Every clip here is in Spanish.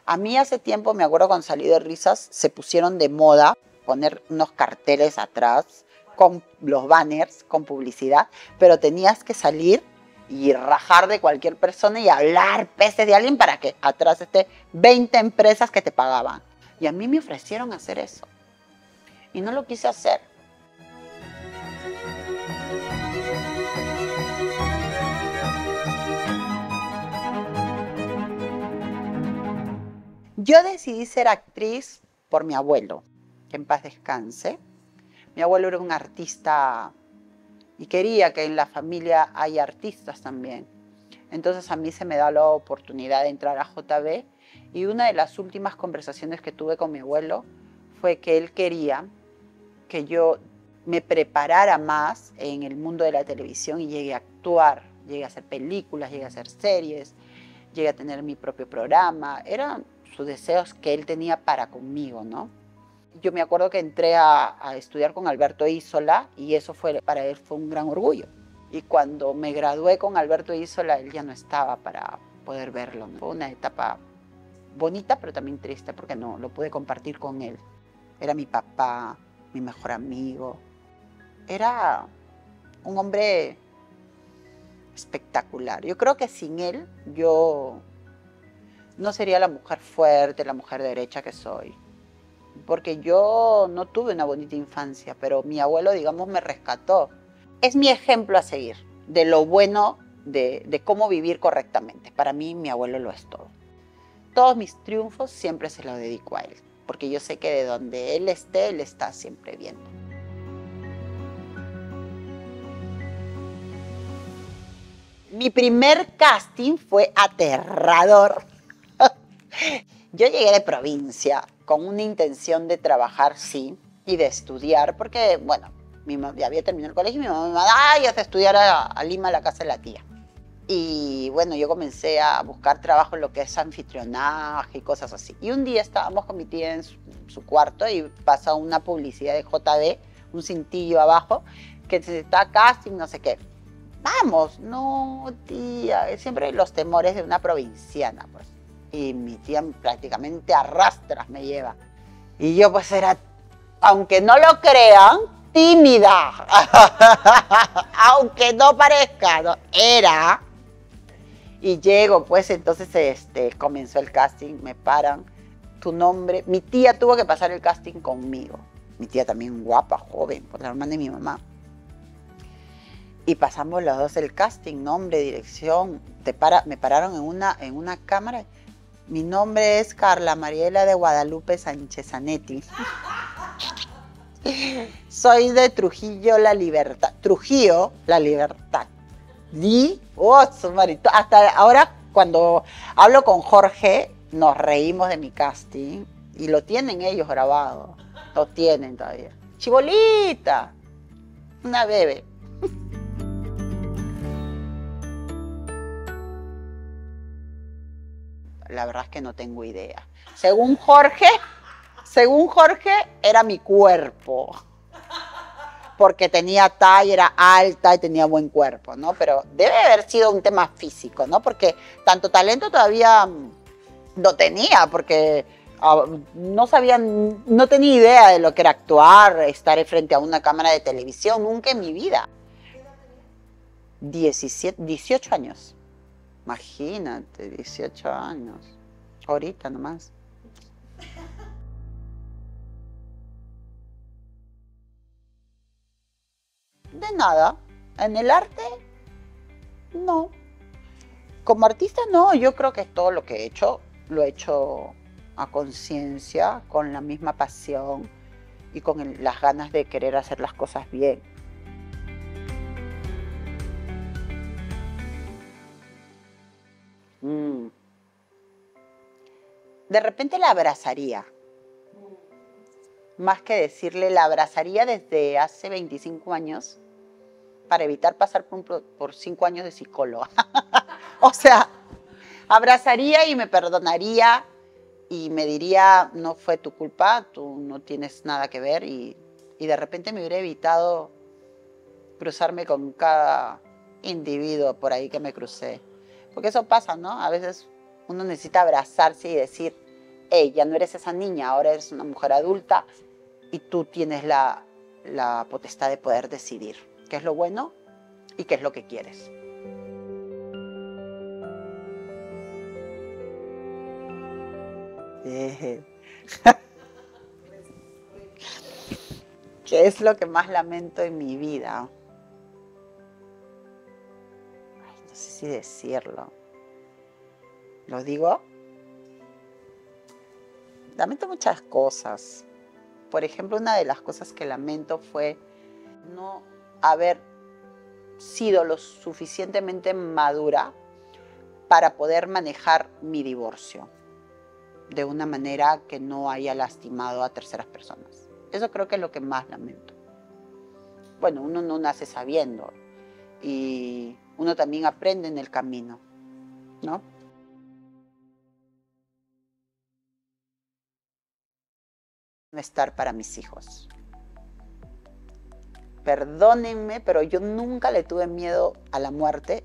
A mí hace tiempo, me acuerdo cuando salí de Risas, se pusieron de moda poner unos carteles atrás con los banners, con publicidad, pero tenías que salir y rajar de cualquier persona y hablar pestes de alguien para que atrás esté 20 empresas que te pagaban. Y a mí me ofrecieron hacer eso. Y no lo quise hacer. Yo decidí ser actriz por mi abuelo, que en paz descanse. Mi abuelo era un artista y quería que en la familia haya artistas también. Entonces a mí se me da la oportunidad de entrar a JB y una de las últimas conversaciones que tuve con mi abuelo fue que él quería que yo me preparara más en el mundo de la televisión y llegue a actuar, llegue a hacer películas, llegue a hacer series, llegue a tener mi propio programa. Eran sus deseos que él tenía para conmigo, ¿no? Yo me acuerdo que entré a estudiar con Alberto Isola y eso para él fue un gran orgullo. Y cuando me gradué con Alberto Isola, él ya no estaba para poder verlo, ¿no? Fue una etapa bonita, pero también triste porque no lo pude compartir con él. Era mi papá, mi mejor amigo. Era un hombre espectacular. Yo creo que sin él yo no sería la mujer fuerte, la mujer derecha que soy. Porque yo no tuve una bonita infancia, pero mi abuelo, digamos, me rescató. Es mi ejemplo a seguir de lo bueno de cómo vivir correctamente. Para mí, mi abuelo lo es todo. Todos mis triunfos siempre se los dedico a él, porque yo sé que de donde él está siempre viendo. Mi primer casting fue aterrador. Yo llegué de provincia con una intención de trabajar, sí, y de estudiar, porque, bueno, mi mamá ya había terminado el colegio y mi mamá me dijo, ay, vas a estudiar a Lima, a la casa de la tía. Y bueno, yo comencé a buscar trabajo en lo que es anfitrionaje y cosas así. Y un día estábamos con mi tía en su cuarto y pasa una publicidad de JB, un cintillo abajo, que se está casting, no sé qué. Vamos, no, tía, siempre los temores de una provinciana, pues. Y mi tía prácticamente a rastras me lleva. Y yo pues era, aunque no lo crean, tímida. Aunque no parezca, no, era. Y llego, pues entonces comenzó el casting, me paran, tu nombre. Mi tía tuvo que pasar el casting conmigo. Mi tía también guapa, joven, por la hermana de mi mamá. Y pasamos los dos el casting, nombre, dirección. Me pararon en una cámara. Mi nombre es Carla Mariela de Guadalupe Sánchez Zanetti. Soy de Trujillo, La Libertad. Trujillo, La Libertad. Su marito. Hasta ahora, cuando hablo con Jorge, nos reímos de mi casting. Y lo tienen ellos grabado. Lo tienen todavía. Chibolita. Una bebé. La verdad es que no tengo idea. Según Jorge, era mi cuerpo. Porque tenía talla, era alta y tenía buen cuerpo, ¿no? Pero debe haber sido un tema físico, ¿no? Porque tanto talento todavía no tenía, porque no tenía idea de lo que era actuar, estar frente a una cámara de televisión, nunca en mi vida. 18 años. Imagínate, 18 años. Ahorita nomás. De nada. En el arte, no. Como artista, no. Yo creo que todo lo que he hecho, lo he hecho a conciencia, con la misma pasión y con las ganas de querer hacer las cosas bien. De repente la abrazaría. Más que decirle, la abrazaría desde hace 25 años para evitar pasar por 5 años de psicóloga. O sea, abrazaría y me perdonaría y me diría, no fue tu culpa, tú no tienes nada que ver y de repente me hubiera evitado cruzarme con cada individuo por ahí que me crucé. Porque eso pasa, ¿no? A veces uno necesita abrazarse y decir, hey, ya no eres esa niña, ahora eres una mujer adulta y tú tienes la potestad de poder decidir qué es lo bueno y qué es lo que quieres. ¿Qué es lo que más lamento en mi vida? Ay, no sé si decirlo. ¿Lo digo? Lamento muchas cosas. Por ejemplo, una de las cosas que lamento fue no haber sido lo suficientemente madura para poder manejar mi divorcio de una manera que no haya lastimado a terceras personas. Eso creo que es lo que más lamento. Bueno, uno no nace sabiendo y uno también aprende en el camino, ¿no? Estar para mis hijos. Perdónenme, pero yo nunca le tuve miedo a la muerte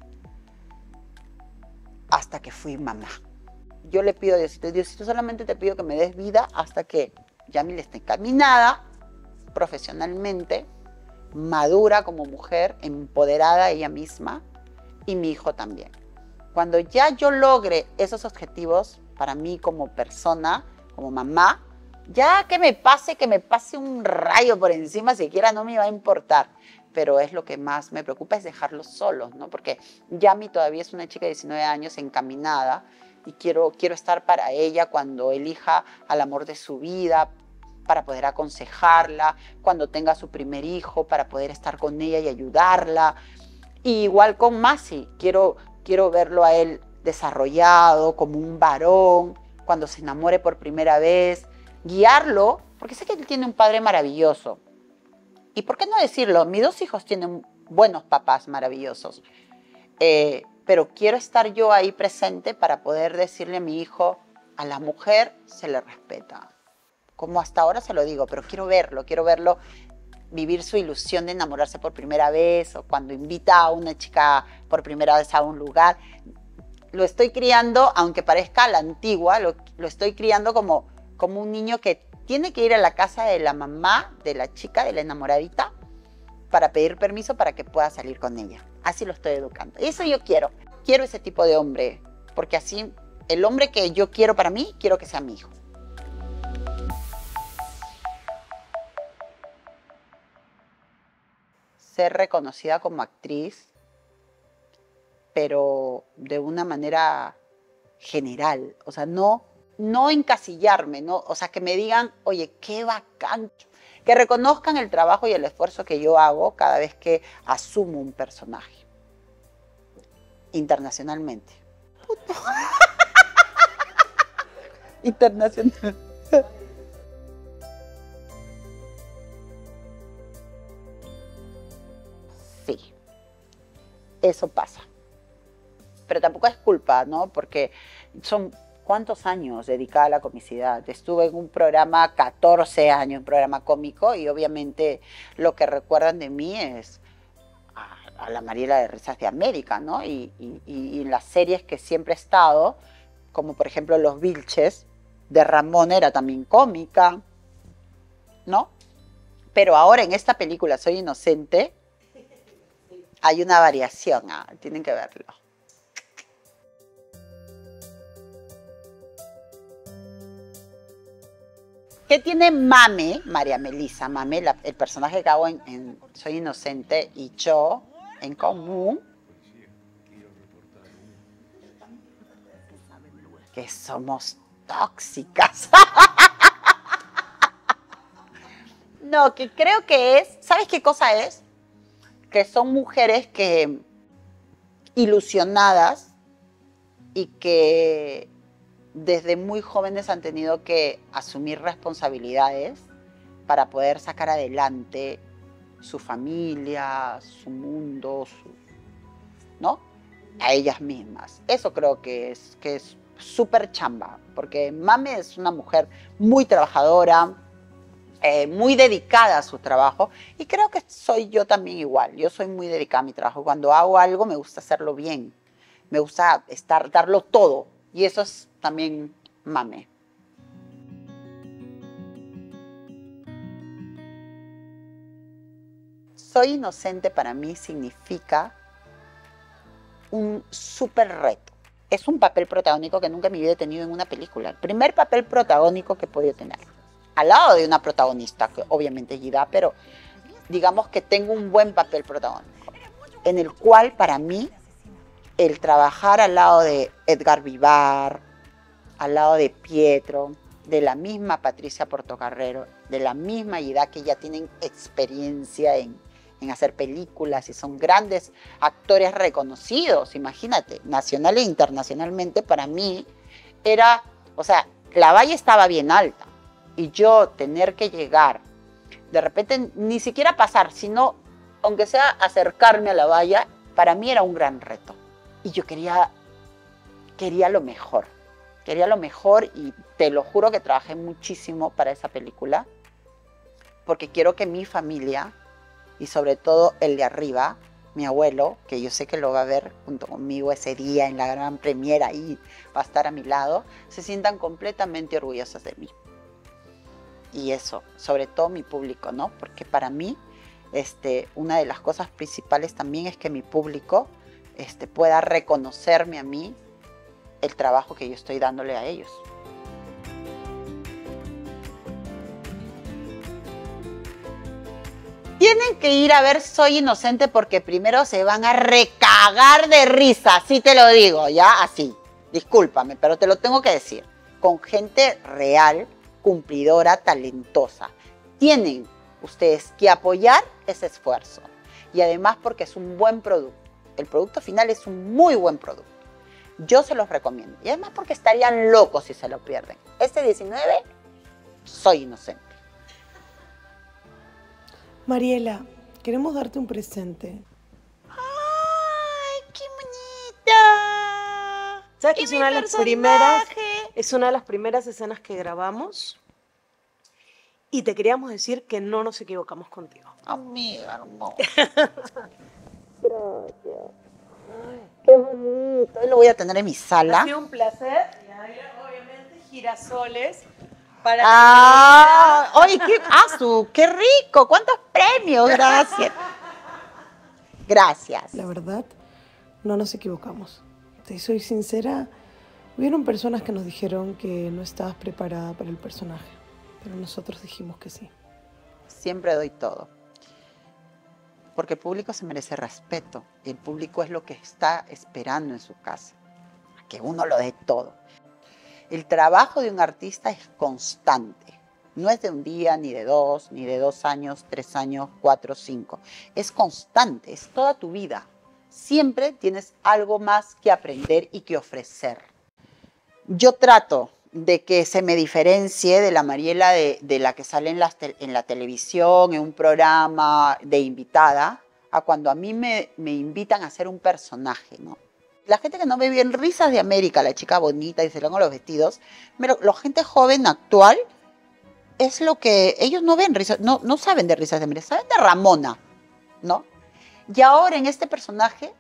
hasta que fui mamá. Yo le pido a Diosito, Diosito, solamente te pido que me des vida hasta que Yamil esté encaminada profesionalmente, madura como mujer, empoderada ella misma y mi hijo también. Cuando ya yo logre esos objetivos para mí como persona, como mamá, ya que me pase un rayo por encima, siquiera no me va a importar. Pero es lo que más me preocupa, es dejarlos solos, ¿no? Porque Yami todavía es una chica de 19 años encaminada y quiero estar para ella cuando elija al amor de su vida, para poder aconsejarla, cuando tenga su primer hijo, para poder estar con ella y ayudarla. Y igual con Masi, quiero verlo a él desarrollado como un varón, cuando se enamore por primera vez, guiarlo, porque sé que él tiene un padre maravilloso. ¿Y por qué no decirlo? Mis dos hijos tienen buenos papás maravillosos. Pero quiero estar yo ahí presente para poder decirle a mi hijo, a la mujer se le respeta. Como hasta ahora se lo digo, pero quiero verlo vivir su ilusión de enamorarse por primera vez o cuando invita a una chica por primera vez a un lugar. Lo estoy criando, aunque parezca a la antigua, lo estoy criando como un niño que tiene que ir a la casa de la mamá de la chica, de la enamoradita, para pedir permiso para que pueda salir con ella. Así lo estoy educando. Eso yo quiero. Quiero ese tipo de hombre, porque así el hombre que yo quiero para mí, quiero que sea mi hijo. Ser reconocida como actriz, pero de una manera general, o sea, no encasillarme, ¿no? O sea, que me digan, oye, qué bacán, que reconozcan el trabajo y el esfuerzo que yo hago cada vez que asumo un personaje, internacionalmente. Internacional. Sí, eso pasa. Pero tampoco es culpa, ¿no? Porque son ¿cuántos años dedicada a la comicidad? Estuve en un programa 14 años, un programa cómico, y obviamente lo que recuerdan de mí es a la Mariela de Risas de América, ¿no? Y las series que siempre he estado, como por ejemplo Los Vilches, de Ramón era también cómica, ¿no? Pero ahora en esta película Soy Inocente hay una variación, tienen que verlo. ¿Qué tiene Mame, María Melisa, Mame, el personaje que hago en Soy Inocente, y yo en común? Que somos tóxicas. No, que creo que es, ¿sabes qué cosa es? Que son mujeres que ilusionadas y que desde muy jóvenes han tenido que asumir responsabilidades para poder sacar adelante su familia, su mundo, ¿no? A ellas mismas. Eso creo que es súper chamba, porque Mame es una mujer muy trabajadora, muy dedicada a su trabajo, y creo que soy yo también igual. Yo soy muy dedicada a mi trabajo. Cuando hago algo me gusta hacerlo bien, me gusta darlo todo, y eso es también Mame. Soy Inocente para mí significa un súper reto. Es un papel protagónico que nunca en mi vida he tenido en una película. El primer papel protagónico que he podido tener. Al lado de una protagonista, que obviamente es Gida, pero digamos que tengo un buen papel protagónico. En el cual, para mí, el trabajar al lado de Edgar Vivar, al lado de Pietro, de la misma Patricia Portocarrero, de la misma Gida, que ya tienen experiencia en hacer películas y son grandes actores reconocidos, imagínate, nacional e internacionalmente, para mí era, o sea, la valla estaba bien alta y yo tener que llegar, de repente ni siquiera pasar, sino aunque sea acercarme a la valla, para mí era un gran reto. Y yo quería lo mejor y te lo juro que trabajé muchísimo para esa película, porque quiero que mi familia, y sobre todo el de arriba, mi abuelo, que yo sé que lo va a ver junto conmigo ese día en la gran premiera y va a estar a mi lado, se sientan completamente orgullosos de mí. Y eso, sobre todo mi público, ¿no? Porque para mí, una de las cosas principales también es que mi público pueda reconocerme a mí el trabajo que yo estoy dándole a ellos. Tienen que ir a ver Soy Inocente porque primero se van a recagar de risa, así te lo digo, ya así. Discúlpame, pero te lo tengo que decir. Con gente real, cumplidora, talentosa. Tienen ustedes que apoyar ese esfuerzo. Y además porque es un buen producto. El producto final es un muy buen producto. Yo se los recomiendo. Y además porque estarían locos si se lo pierden. Este 19, Soy Inocente. Mariela, queremos darte un presente. ¡Ay, qué bonita! ¿Sabes que es una de las primeras escenas que grabamos? Y te queríamos decir que no nos equivocamos contigo. Amiga hermosa. Gracias. Qué bonito. Hoy lo voy a tener en mi sala. Ha sido un placer. Y obviamente girasoles. Para ¡Oye, qué rico! ¡Cuántos premios! Gracias. Gracias. La verdad, no nos equivocamos. Te soy sincera, hubieron personas que nos dijeron que no estabas preparada para el personaje, pero nosotros dijimos que sí. Siempre doy todo. Porque el público se merece respeto. Y el público es lo que está esperando en su casa. Que uno lo dé todo. El trabajo de un artista es constante. No es de un día, ni de 2 años, 3 años, 4, 5. Es constante, es toda tu vida. Siempre tienes algo más que aprender y que ofrecer. Yo trato de que se me diferencie de la Mariela de la que sale en la televisión, en un programa de invitada, a cuando a mí me invitan a hacer un personaje, ¿no? La gente que no ve bien Risas de América, la chica bonita y se le van los vestidos, pero la gente joven actual es lo que ellos no ven, no saben de Risas de América, saben de Ramona, ¿no? Y ahora en este personaje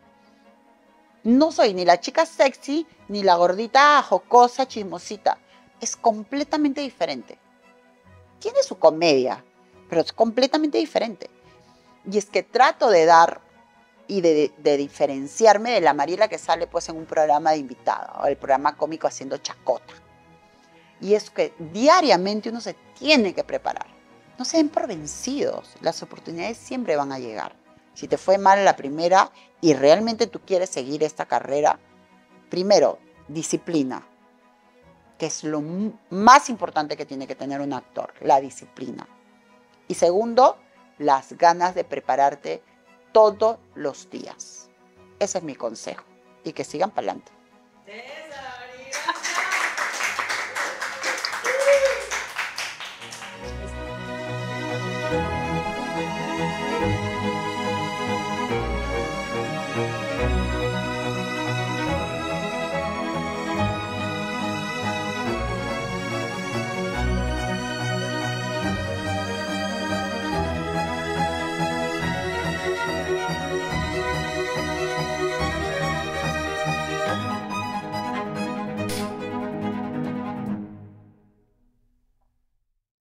no soy ni la chica sexy ni la gordita jocosa, chismosita. Es completamente diferente. Tiene su comedia, pero es completamente diferente. Y es que trato de dar y de diferenciarme de la Mariela que sale pues en un programa de invitada o el programa cómico haciendo chacota. Y es que diariamente uno se tiene que preparar. No se den por vencidos, las oportunidades siempre van a llegar. Si te fue mal la primera y realmente tú quieres seguir esta carrera, primero, disciplina, que es lo más importante que tiene que tener un actor, la disciplina. Y segundo, las ganas de prepararte todos los días. Ese es mi consejo. Y que sigan para adelante.